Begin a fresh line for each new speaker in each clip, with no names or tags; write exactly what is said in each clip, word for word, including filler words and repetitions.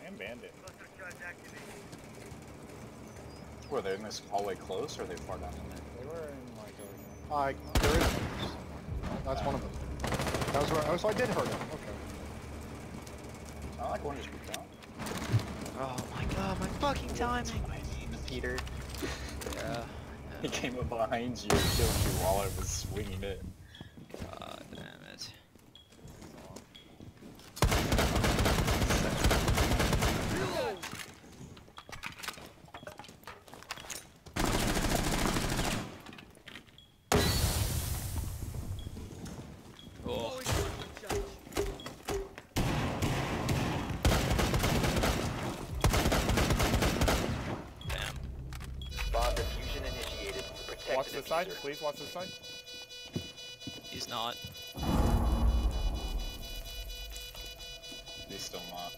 And Bandit.
Were they in this hallway close, or are they far down in there?
They were in like a...
Uh, there is one. That's one of them. That was where, oh, so I did hurt him. Okay.
It's not like one just moved out.
Oh my god, my fucking timing!
Peter.
Yeah.
He came up behind you and killed you while I was swinging it.
God damn it. Oh. Damn.
Bomb diffusion initiated. Protect
Watch
the
this side,
diffuser.
please watch this side.
He's not.
He's still not.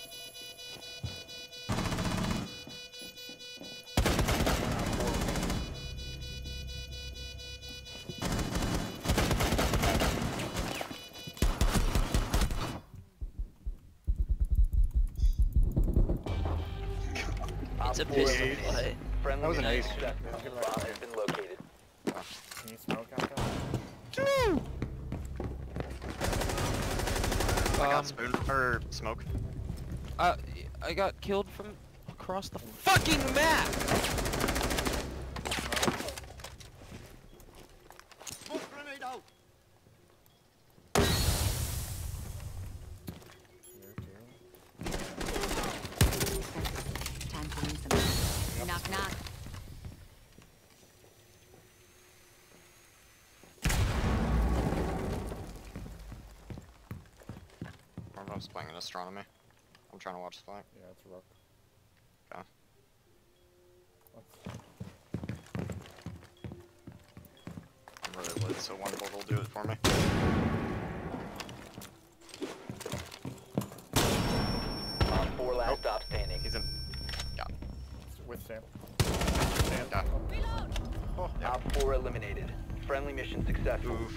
It's a
Op four
pistol
eliminated.
play.
Friendly
That was an
mission
ace.
successful. Bomb has been located.
Can you smoke out there?
I got
Um,
spoon or smoke.
uh, I got killed from across the fucking map!
Time to ring some. Knock knock.
I was playing in astronomy. I'm trying to watch the fight.
Yeah, it's a rook.
Okay. I'm really lit, so one bolt will do it for me.
Op four last
Nope.
stop standing.
He's in. Yeah.
With Sam. Sam.
Yeah. Oh, yeah.
Op four eliminated. Friendly mission successful.
Move.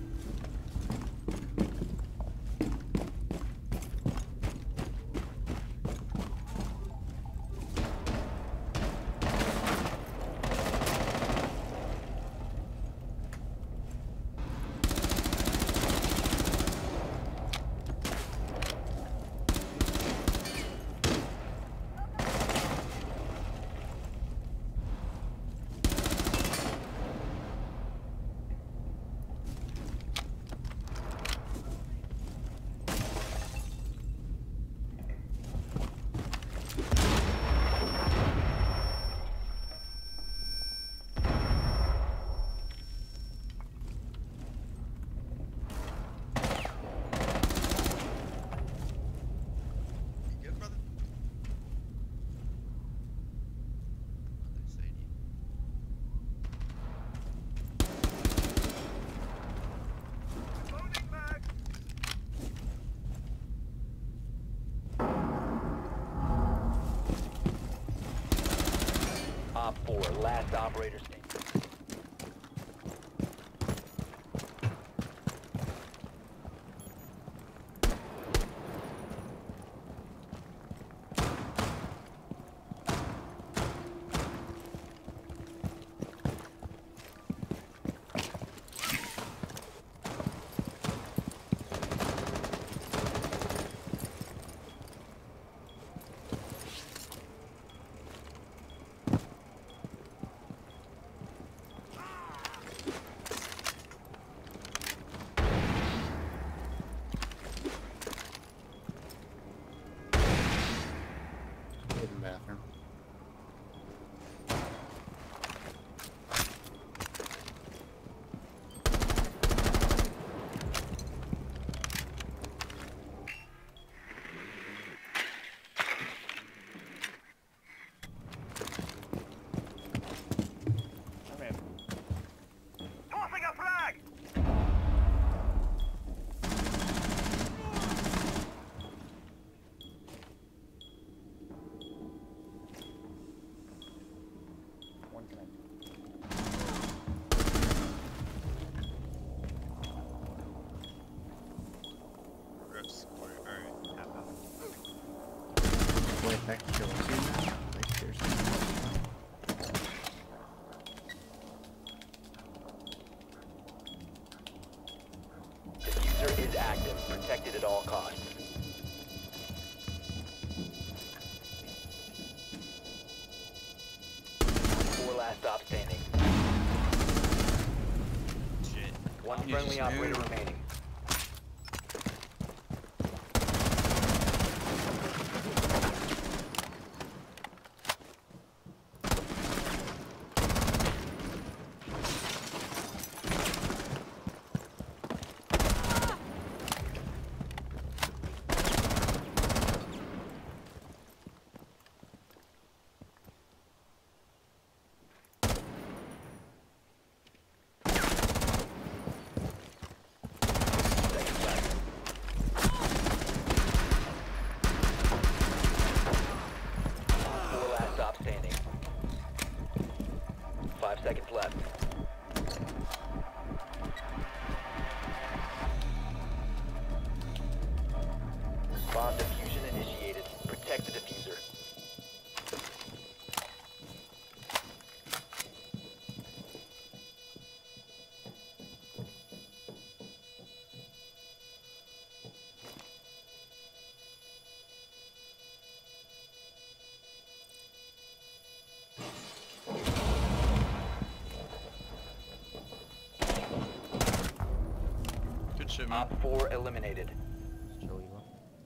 Op four last operator standing.
Tech kills you now? Like, seriously?
Diffuser is active. Protected at all costs. Four last stop standing.
Shit.
One
You
friendly
just
operator
knew.
remaining. Seconds left. Four last stop standing. Five seconds left. Bomb diffusion initiated. Protect the diffuser.
Good shit, man.
Op four eliminated.
Chill, Evo.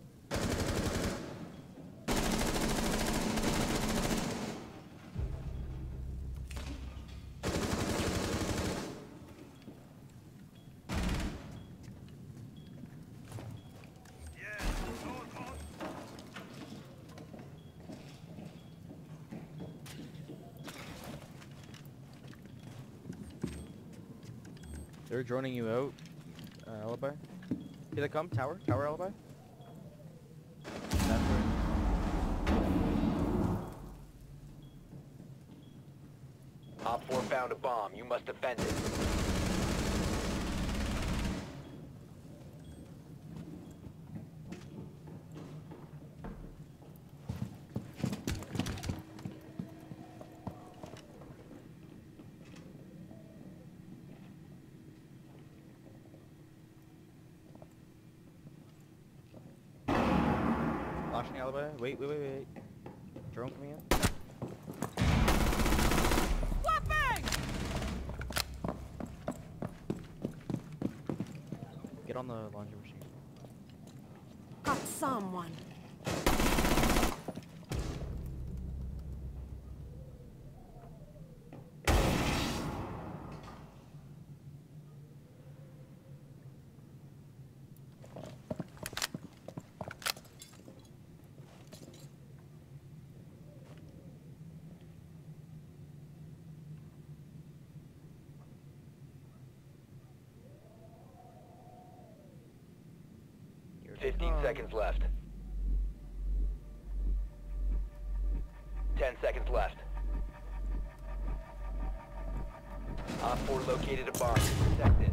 They're droning you out. Uh, alibi. Here they come. Tower. Tower alibi. That's right.
Op four found a bomb. You must defend it.
Flashing alibi. Wait, wait, wait, wait. Drone coming in. Get on the laundry machine.
Got someone.
Here they
Fifteen
come.
seconds left. Ten seconds left. Op four located a bomb. Protect it.